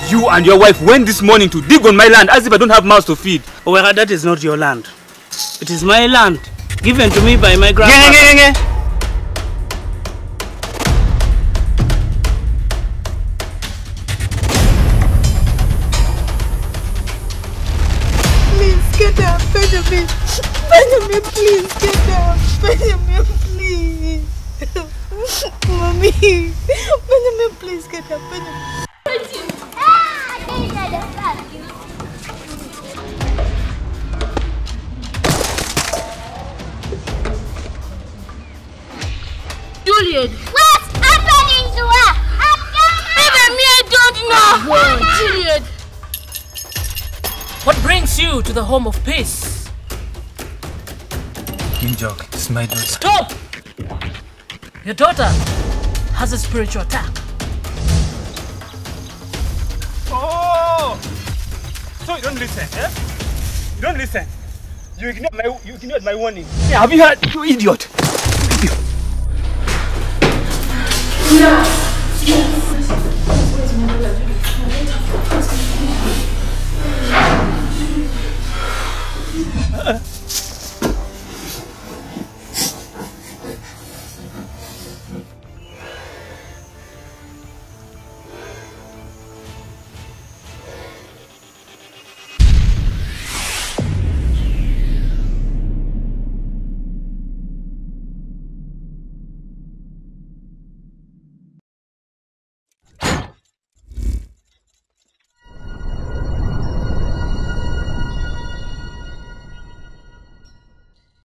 You and your wife went this morning to dig on my land as if I don't have mouths to feed. Well, that is not your land. It is my land, given to me by my grandfather. Please get up, Benjamin. Benjamin, please get up. Benjamin, please. Mommy. Benjamin, please get up. Benjamin. Juliet, what's happening to her? Even me, I don't know. Whoa, Juliet. What brings you to the home of peace? Kinjok, it's my daughter. Stop! Your daughter has a spiritual attack. Oh! So you don't listen, eh? You don't listen. You ignored my warning. Yeah, have you heard? You idiot! No.